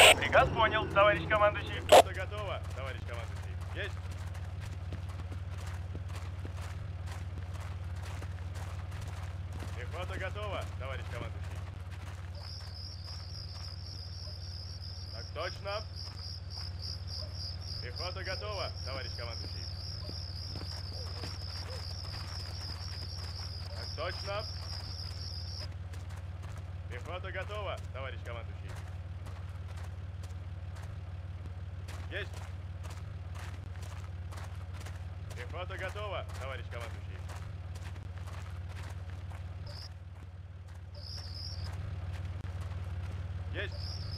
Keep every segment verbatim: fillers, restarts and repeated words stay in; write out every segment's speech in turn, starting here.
Приказ понял, товарищ командующий. Пехота готова, товарищ командующий. Есть. Пехота готова, товарищ командующий. Так точно. Пехота готова, товарищ командующий. Так точно. Пехота готова, товарищ командующий. Есть. Пехота готова, товарищ командующий. Есть.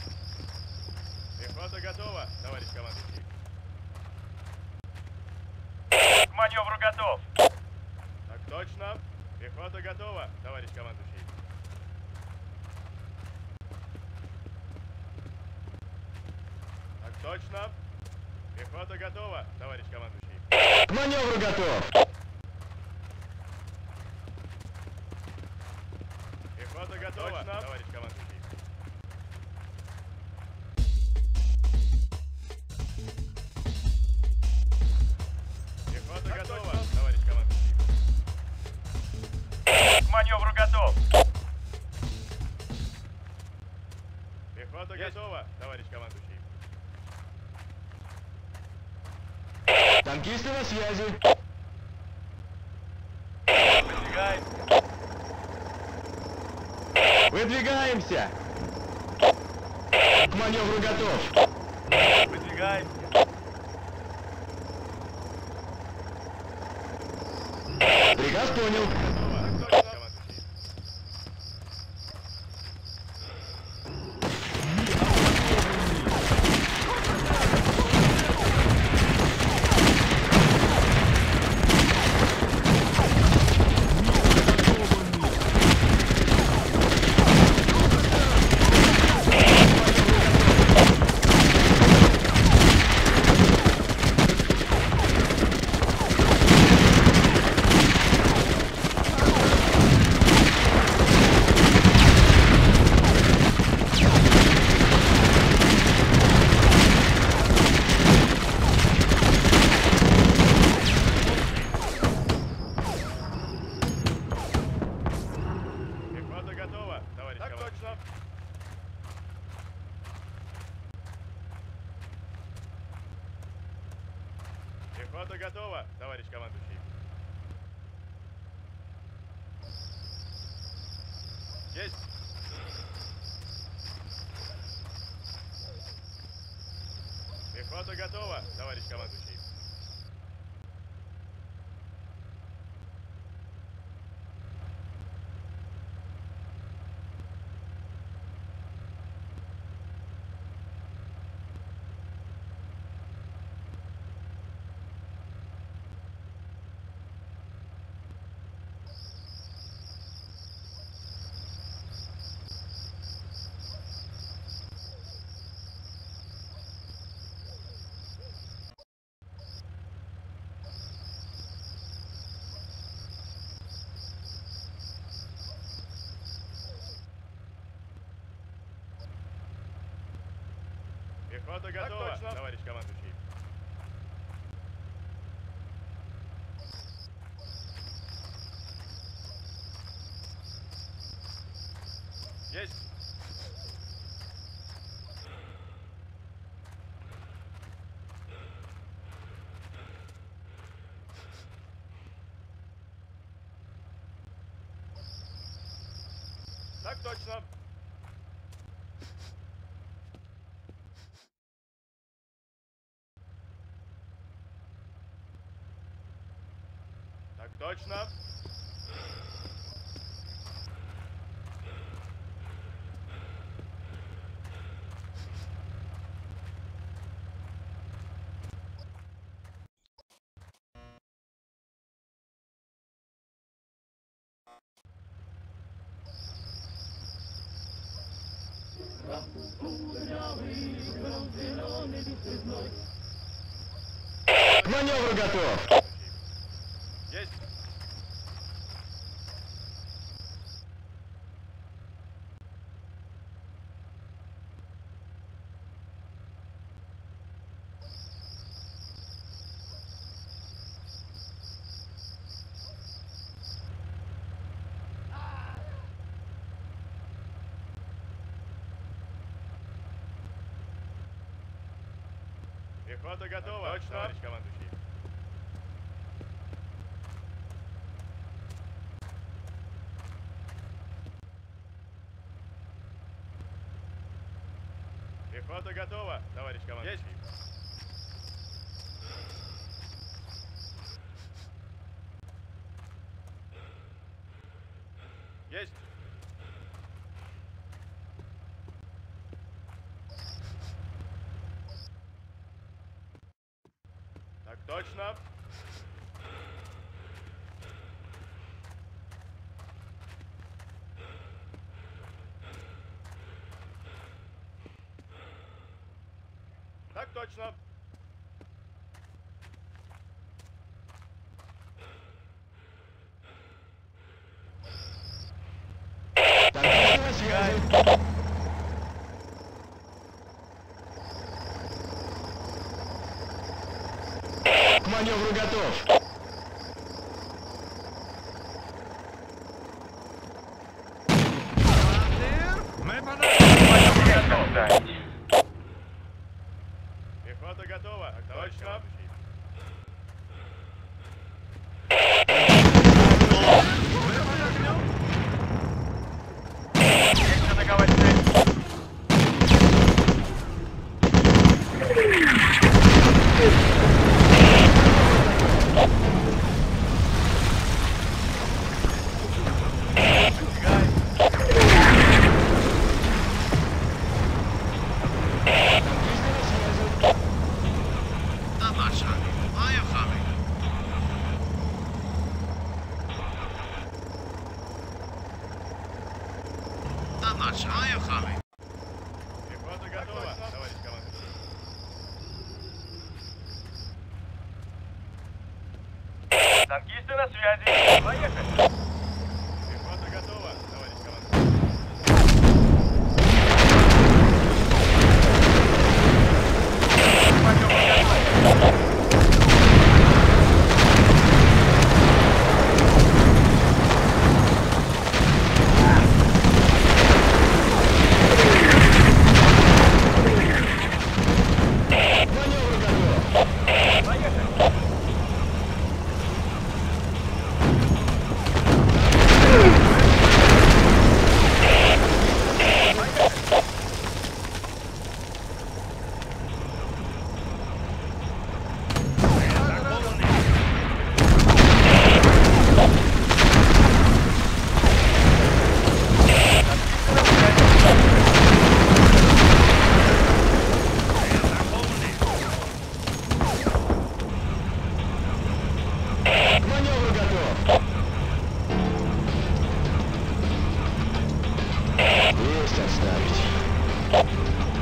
Пехота готова, товарищ командующий. К маневру готов. Так точно. Пехота готова, товарищ командующий. Так точно. Пехота готова, товарищ командующий. К маневру готов. Пехота готова, точно, товарищ командующий. Пехота готова, товарищ командующий. К маневру готов. Пехота готова, товарищ командующий. Танкисты на связи. Выдвигаем. Выдвигаемся. К маневру готов. Выдвигаем. Приказ понял. Готова, товарищ командующий. Пехота готова, товарищ Так командующий. точно. Пехота готова, товарищ командующий. Есть. Пехота готова, товарищ командующий. Пехота готова, точно. товарищ командующий. Есть. Так точно. Так точно. К маневру готов. Есть. Пехота готова. Так точно, товарищ командующий. Пехота готова, товарищ командующий. Есть. Есть. Так точно. Так точно. Танкисты на связи. К маневру готов. Маневр готов, товарищ. Пехота готова. Так точно. Есть атаковать цель. Пехота готова, товарищ командующий. Танкисты на связи. Поехали. Пехота готова, товарищ командующий. Маневр готов. Маневр готов. Поехали. К маневру готов. Есть отставить.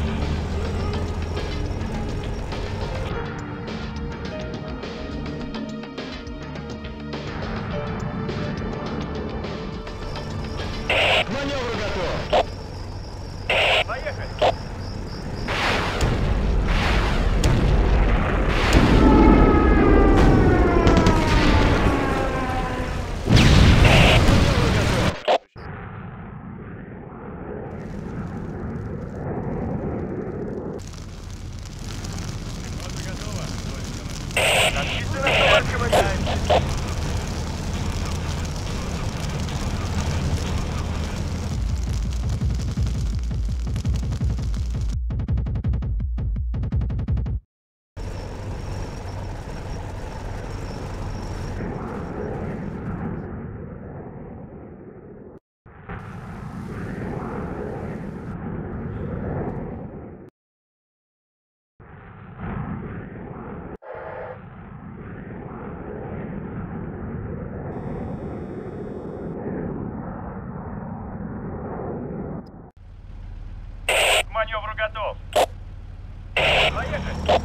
К маневру готов. Поехали. Пехота готова, товарищ командующий. Танкисты на связи. К маневру готов. Поехали.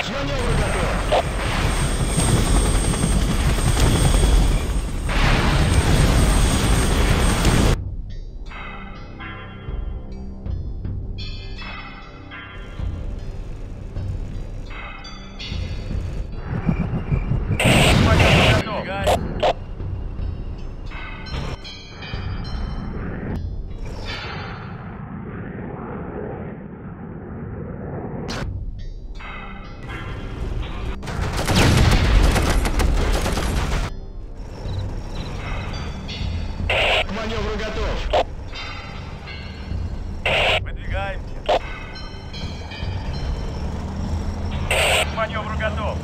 Поехали! маневру готов. Маневр готов! Гай. К маневру готов. Выдвигаемся. К маневру готов!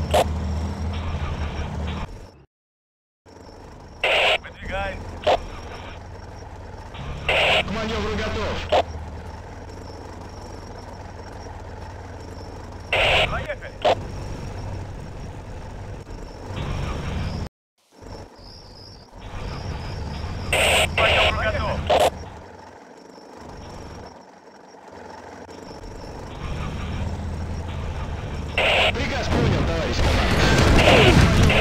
Выдвигаемся. К маневру готов. Поехали! К маневру готов! Приказ понял, товарищ командующий.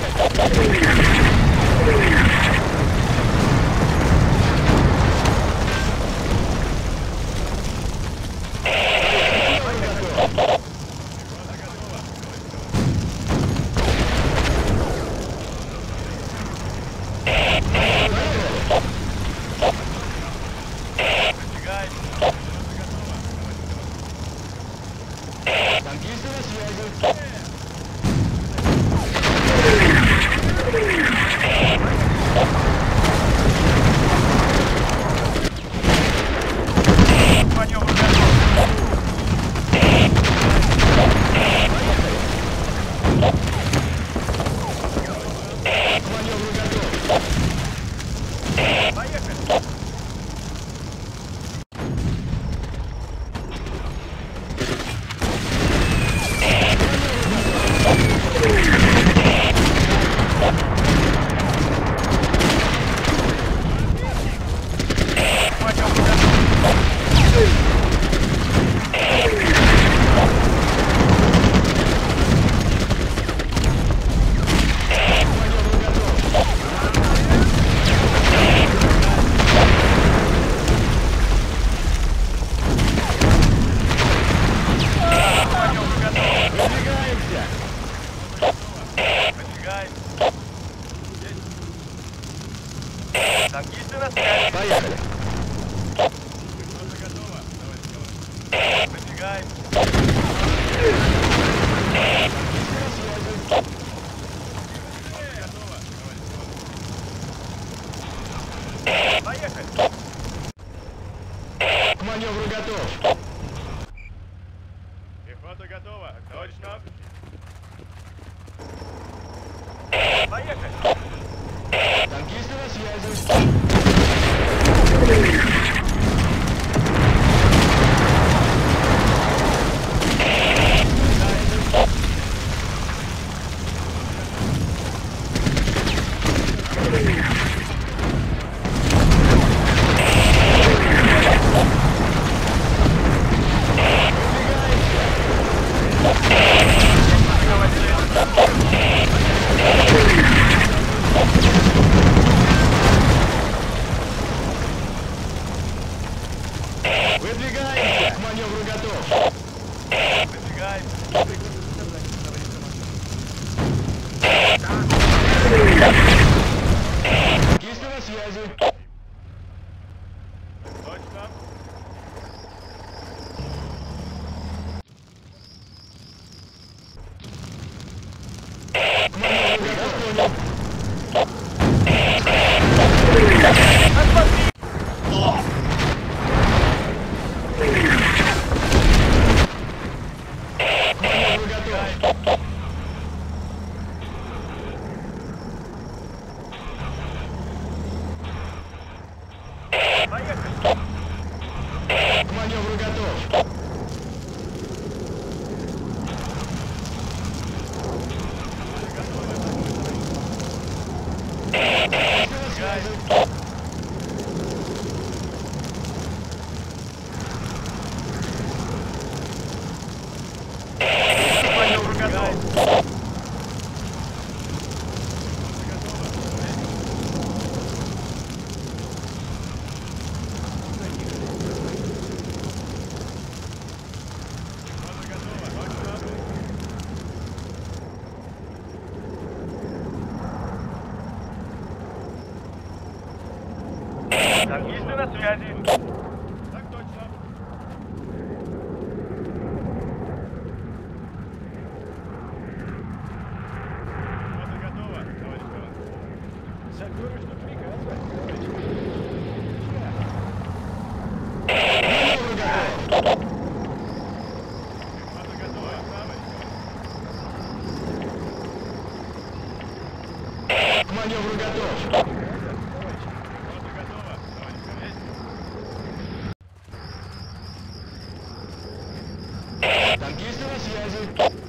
Выдвигаемся. Танкисты на связи. К маневру готов! К маневру готов. Поехали! К маневру готов! К маневру готов! Выдвигаемся. Выдвигаемся. Танкисты на связи! Поехали. Пехота готова, товарищ командующий. Выдвигаемся! Танкисты на связи. Готова, товарищ командующий. Поехали! К маневру готов. Пехота готова, товарищ командующий. Поехали! Танкисты на связи. Выдвигаемся. К маневру готов. Выдвигаемся. Танкисты на связи. Точно. К маневру готов. К маневру готов. Поехали! К маневру готов. Танкисты на связи. К маневру Танкисты на связи. Так точно. Пехота готова, товарищ командующий. Загружено приказывать, товарищ. Пехота готова, товарищ командующий. К маневру готов. Пехота готова, товарищ командующий. Танкисты на связи.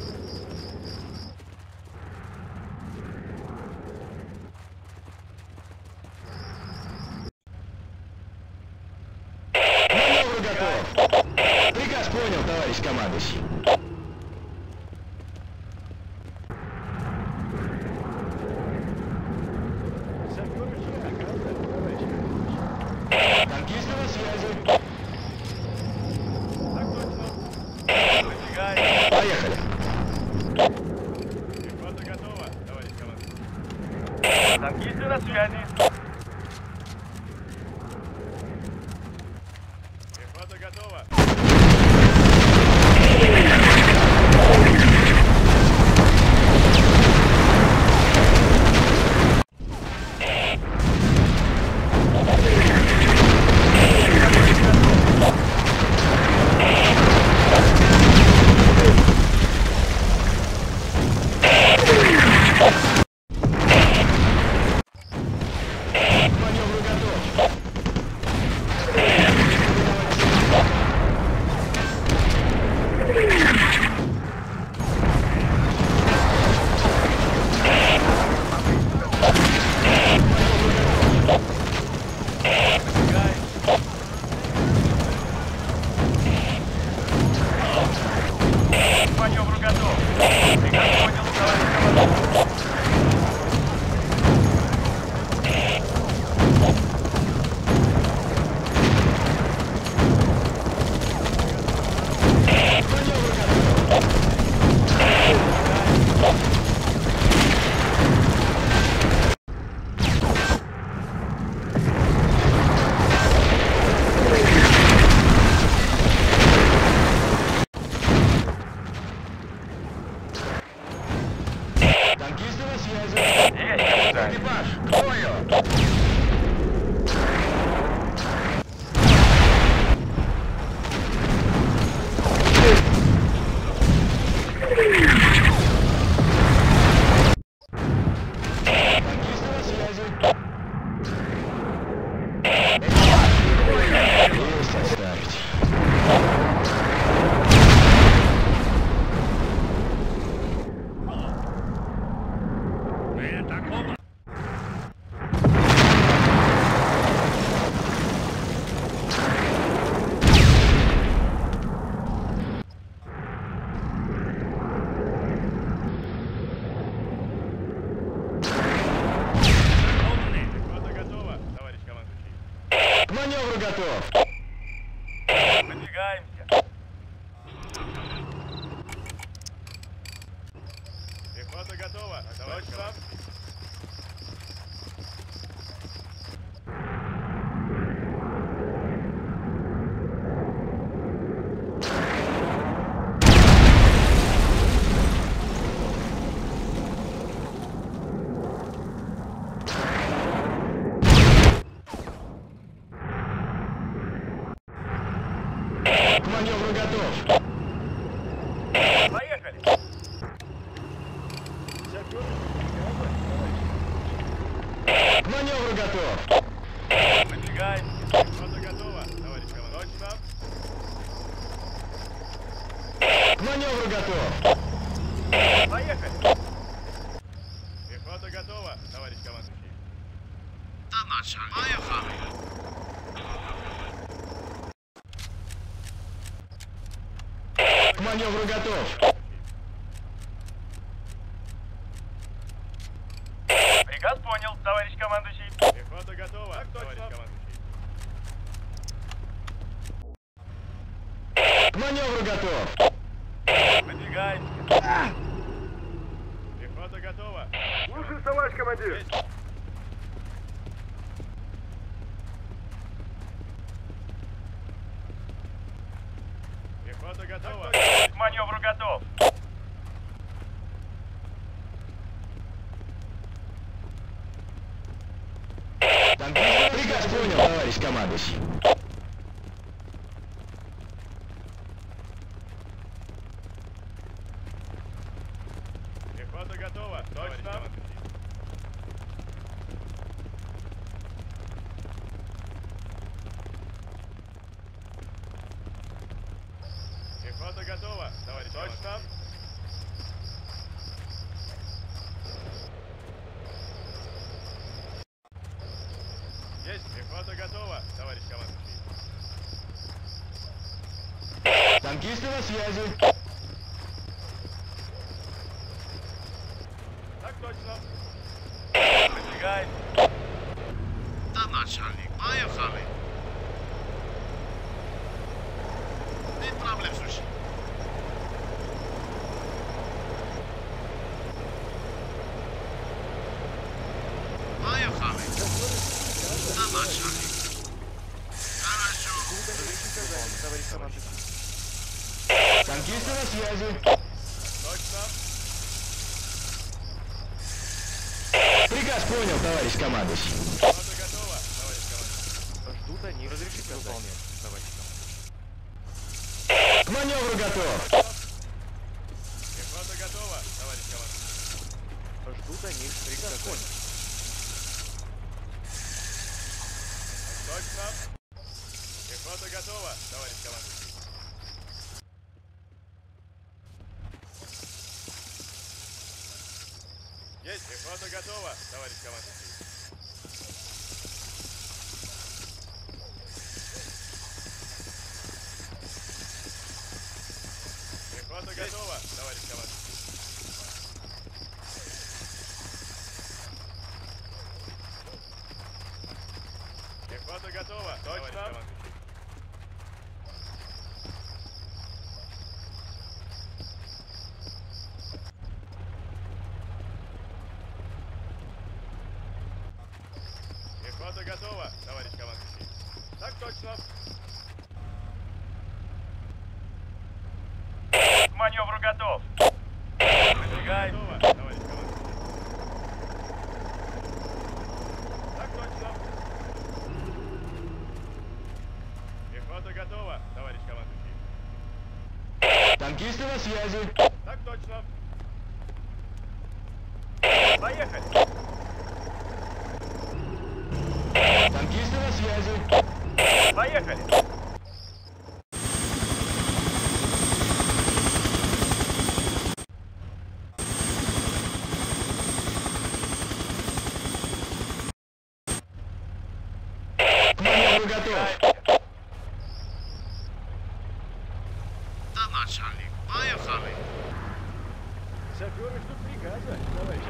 Маневру готов. Приказ понял, товарищ командующий. Танкисты на связи. Так точно. Выдвигаем. Поехали. Пехота готова, товарищ командующий. Танкисты на связи. Пехота готова. К маневру готов. К маневру готов. Приказ понял, товарищ командующий. Танкисты на связи. Есть, капитан. Экипаж, к бою. Танкисты на связи. Экипаж, к бою. Есть оставить. Пехота готова, товарищ командующий. К маневру готов. Выдвигаемся. Пехота готова, товарищ командующий. К маневру готов. Поехали. К маневру готов. Выдвигаемся. Пехота готова, товарищ командующий. Точно. К маневру готов. Поехали. Пехота готова, товарищ командующий. К маневру готов. Приказ понял, товарищ командующий. Пехота готова, товарищ командующий. К маневру готов. Выдвигаемся. Пехота готова. Слушаюсь, товарищ командир. Есть. готов. Танкист, приказ понял, товарищ командующий. Пехота готова. Точно. Пехота готова, товарищ. Точно. Есть. Пехота готова, товарищ командующий. Танкисты на связи. Так точно. Выдвигай. Да, начальник, поехали. Нет проблем, слушай. Поехали. Да, начальник. Хорошо. Танкисты на связи. Точно. Приказ понял, товарищ командующий. Пехота готова, товарищ командующий. Ждут они. Разрешите выполнять, товарищ командир. К маневру готов. Пехота готова, товарищ командующий. Ждут они. Приказ понял. Точно. Пехота готова, товарищ командующий. Есть. Пехота готова, товарищ командующий. Пехота готова, товарищ командующий. Пехота готова, товарищ командующий. Пехота готова, товарищ командующий. Так точно. К маневру готов. Выдвигай. Готово, товарищ командующий. Так точно. Пехота готова, товарищ командующий. Танкисты на связи. Так точно. Поехали. Танкисты на связи. Поехали. К маневру готов. Да, начальник, поехали. Саперы ждут приказа, товарищ.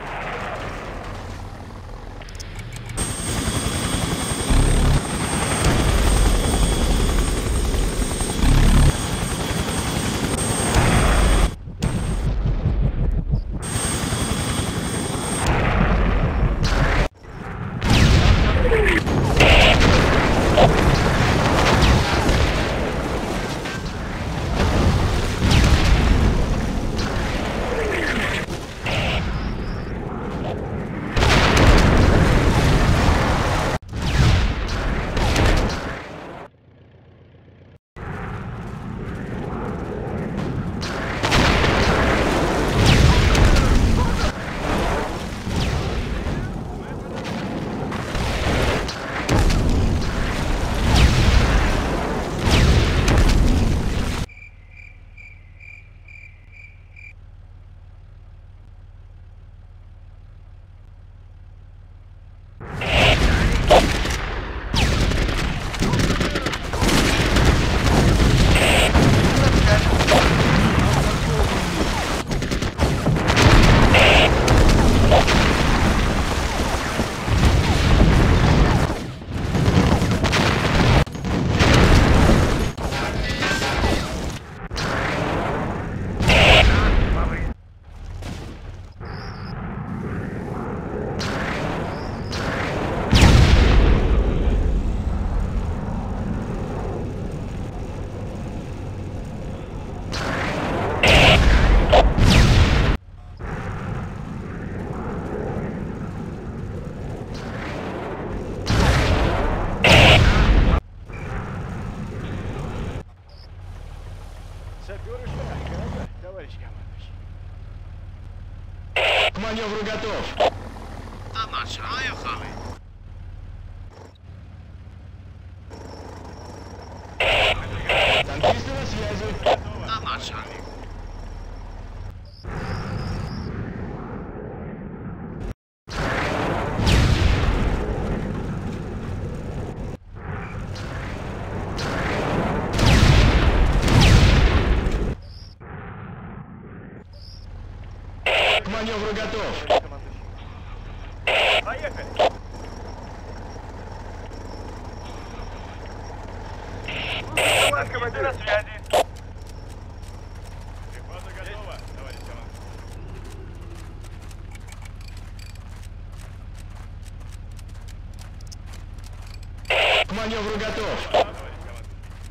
К маневру готов. Да, начальник. Поехали. Танкисты на связи. Да, начальник. К маневру готов. Командующий. Поехали. Танкисты на связи. Пехота готова, товарищ командующий. К маневру готов. Товарищ командующий.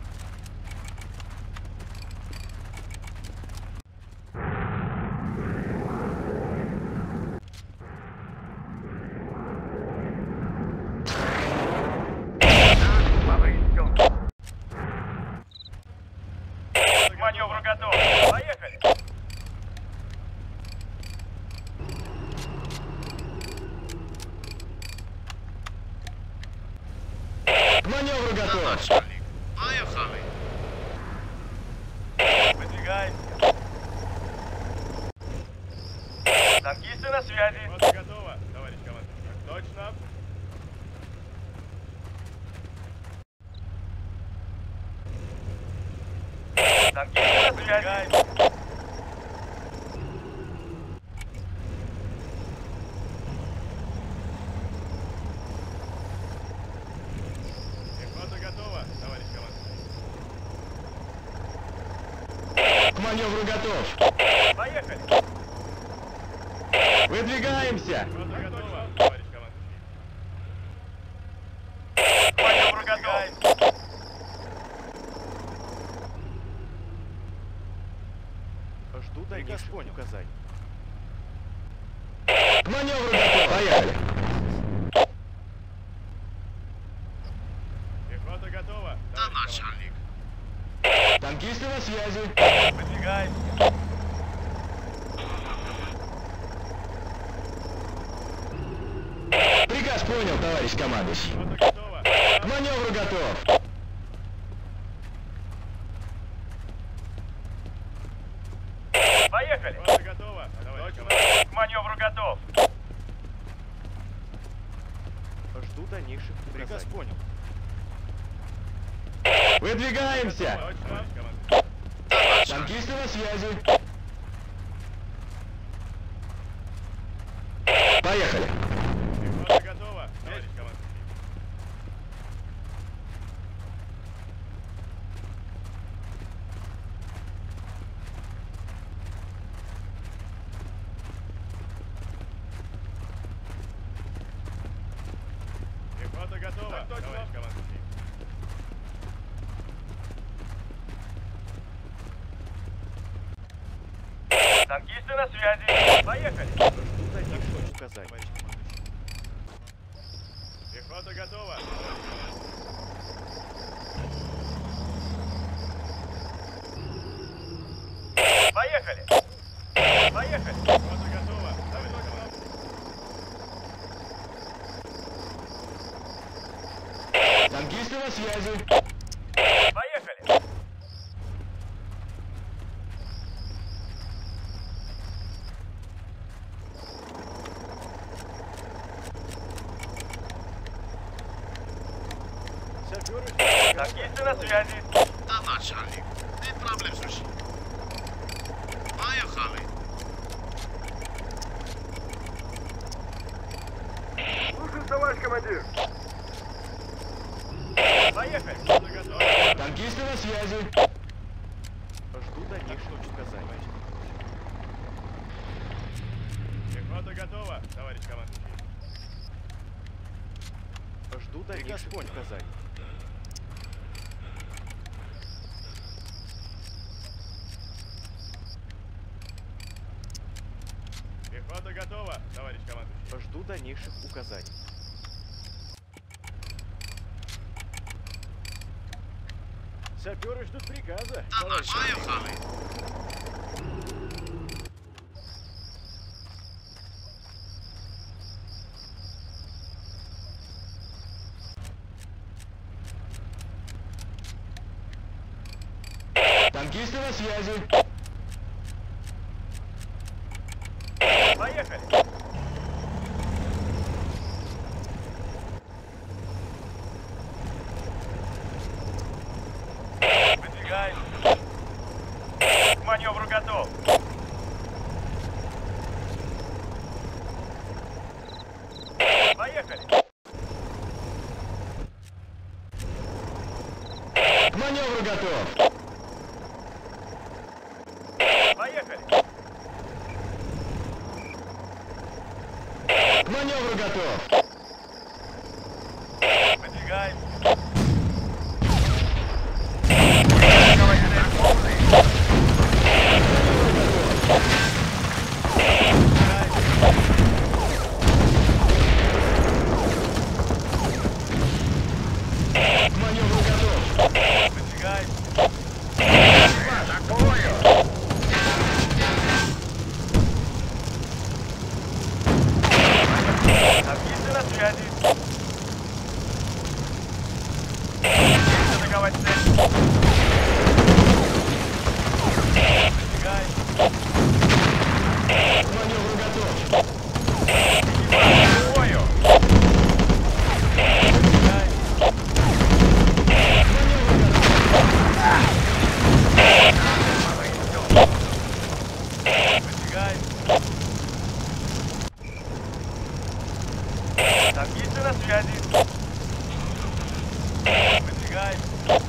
К маневру готов. Поехали. К маневру Да, готов. начальник. Поехали. Выдвигаемся. Танкисты на связи. Пехота готова, товарищ командующий. Так точно. Танкисты на связи. Пехота готова, товарищ командующий. К маневру готов. Поехали. Выдвигаемся. Пехота готова, товарищ командующий. К маневру готов. Жду дальнейших указаний. К маневру готов. Поехали. Пехота готова, Да, товарищ командующий. начальник. Танкисты на связи. Выдвигаемся. Приказ понял, товарищ командующий. Пехота готова. К маневру готов. Поехали. Пехота готова, товарищ командующий. К маневру готов. Жду дальнейших указаний. Приказ понял. Выдвигаемся. Точно, товарищ командующий. Да, начальник. Танкисты на связи. Поехали. Пехота готова, товарищ командующий. Пехота готова, товарищ командующий. Танкисты на связи. Поехали. Жду дальнейших указаний. Товарищ командующий. Пехота готова, товарищ командующий. Поехали. Поехали. Пехота готова, товарищ командующий. Танкисты на связи. Поехали. Саперы. Танкисты на связи. Да, начальник. Не проблем, слушай. Поехали. Слушай, товарищ командир. Поехали. Пехота готова. Танкисты на связи. Жду дальнейших указаний. Пехота готова, товарищ командующий. Жду дальнейших указаний. Пехота готова, товарищ командующий. Жду дальнейших указаний. Саперы ждут приказа. Да, начальник. Поехали. Танкисты на связи. Поехали. Выдвигаемся. К маневру готов. Поехали. К маневру готов. Поехали. К маневру готов. Выдвигаемся. К маневру готов. Выдвигаемся. Танкисты на связи. Атаковать цель. Выдвигаемся. К маневру готов. Экипаж к бою. Выдвигаемся. Выдвигаемся. Танкисты на связи. Выдвигаемся.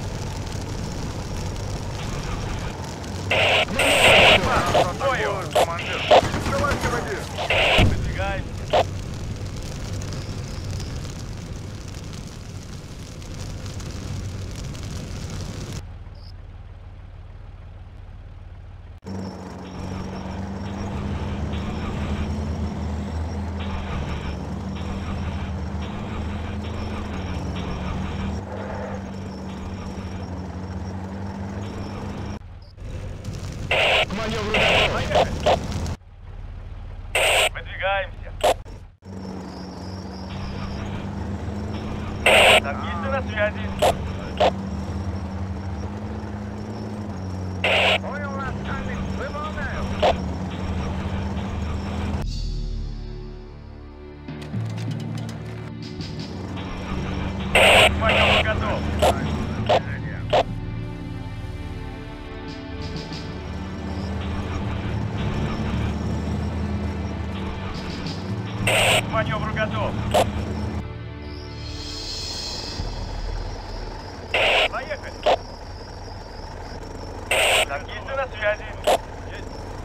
Экипаж к бою. Выдвигаемся. К маневру готов. Поехали. Выдвигаемся. Танкисты на связи. Понял, начальник. Выполняю. К маневру готов. К маневру готов. Поехали. Танкисты на связи. Есть.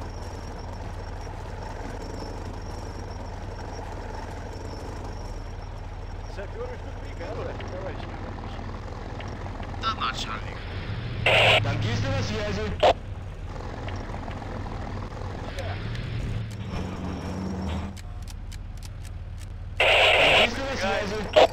Саперы ждут приказа, товарищ командующий. Да, начальник. Танкисты на связи. Танкисты на связи.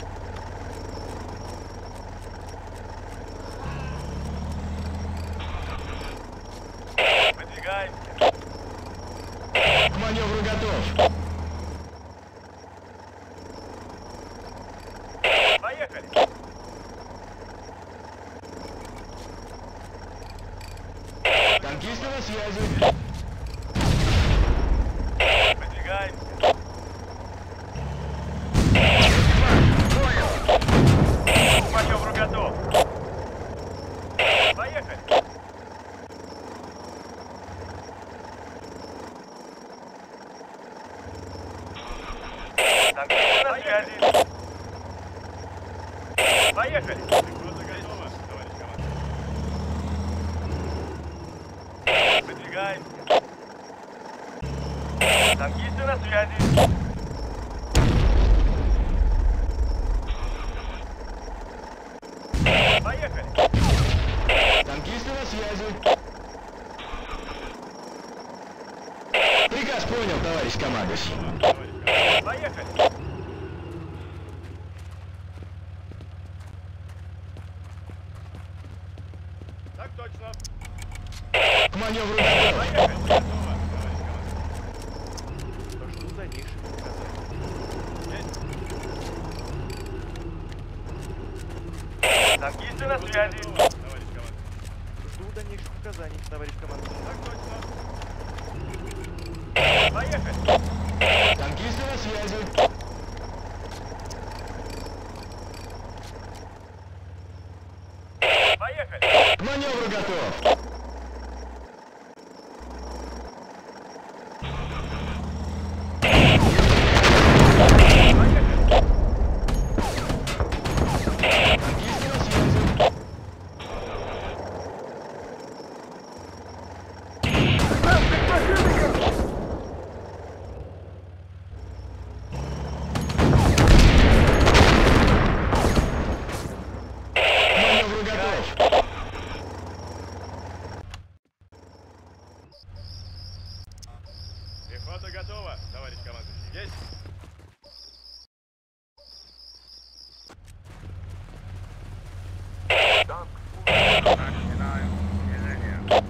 Выдвигаемся. К маневру готов. Поехали. Танкисты на связи. Выдвигаемся. К маневру готов. Поехали. Танкисты на связи. Поехали. Пехота готова, товарищ командир. Выдвигаемся. Танкисты на связи. Поехали. Танкисты на связи. Приказ понял, товарищ командующий. Товарищ командир. Поехали. Так точно. К маневру готов. Поехали. Готово, товарищ командир. Жду дальнейших указаний. Есть. Танкисты на связи. Готово, товарищ командир. Жду дальнейших указаний. товарищ командующий. Так точно. Поехали. Танкисты на связи. Поехали. К маневру готов. Танкисты на связи. К маневру готов. Пехота готова, товарищ командующий. Есть. Начинаю движение.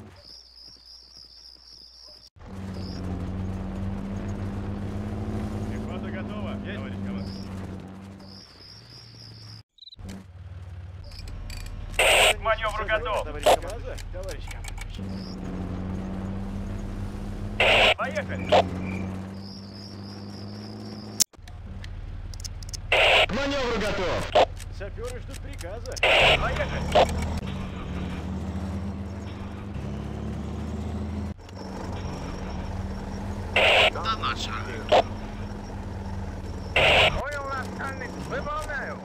Пехота готова, есть, товарищ командующий. К маневру готов. Товарищ командующий. Товарищ командующий. Поехали. К маневру готов. Саперы ждут приказа. Поехали. Да, начальник. Понял, начальник. Выполняю.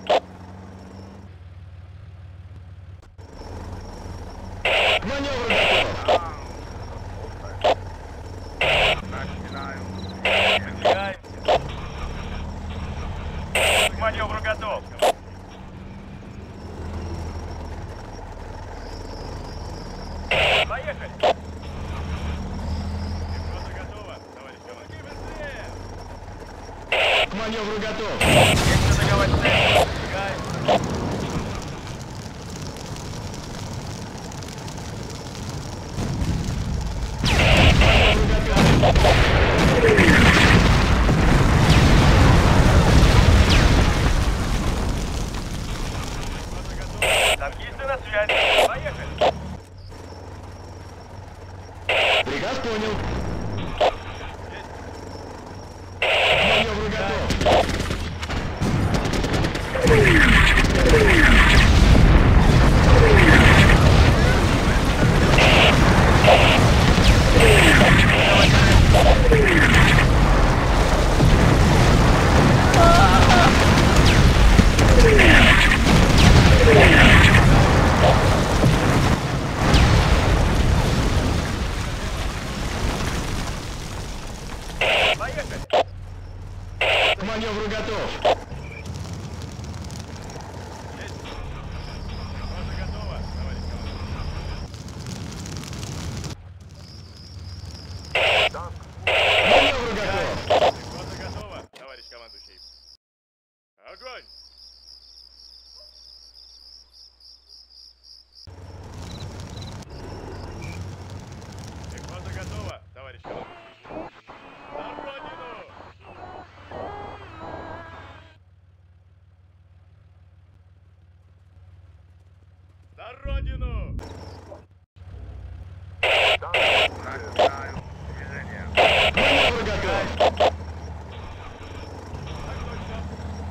К маневру готов. Начинаю. Выдвигаемся. К маневру готов. Поехали. Пехота готова, товарищ командующий. Быстрее! К маневру готов. Есть атаковать цель. Выдвигаемся. Пехота готова. Танкисты на связи. Поехали. Приказ понял. Есть. К маневру готов. Поехали. К маневру готов. Есть. Пехота готова, товарищ командующий. К маневру готов. Пехота готова, товарищ командующий. Огонь! Пехота готова, товарищ командующий. На родину! На родину! Начинаю движение. К маневру готов. Так точно.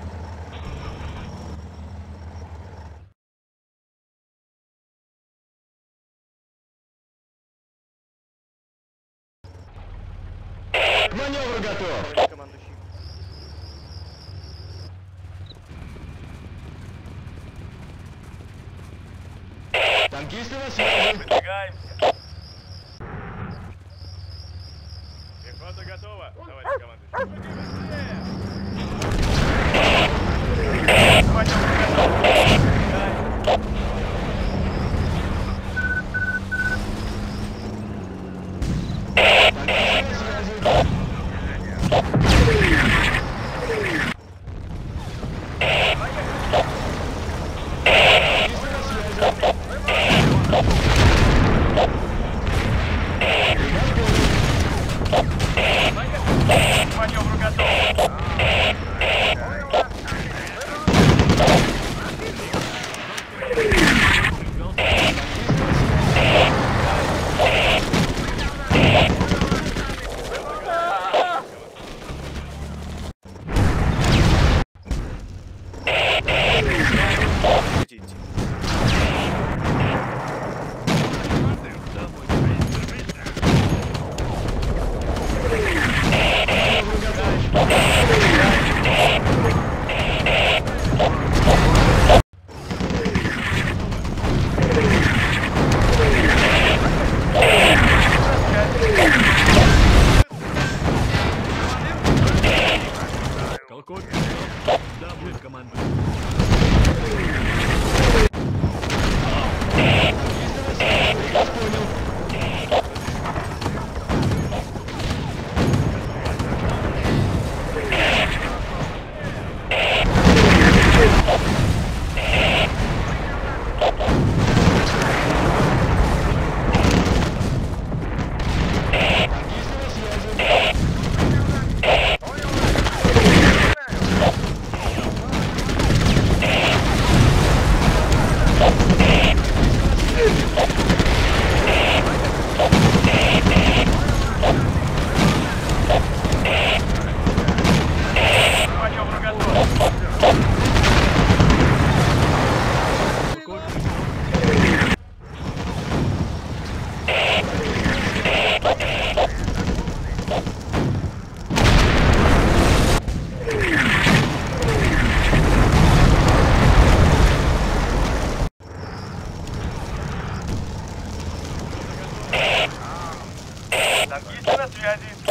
К маневру готов. Товарищ командующий. Танкисты на связи. Выдвигаемся. Пехота готова, товарищ командующий. Быстрее! К маневру готов. Выдвигаемся. Танкисты на связи. Танкисты на связи. Приказ понял. К маневру готов. Танкисты на связи. Код. Да, будет команда. Маневр готов. Танкисты на связи.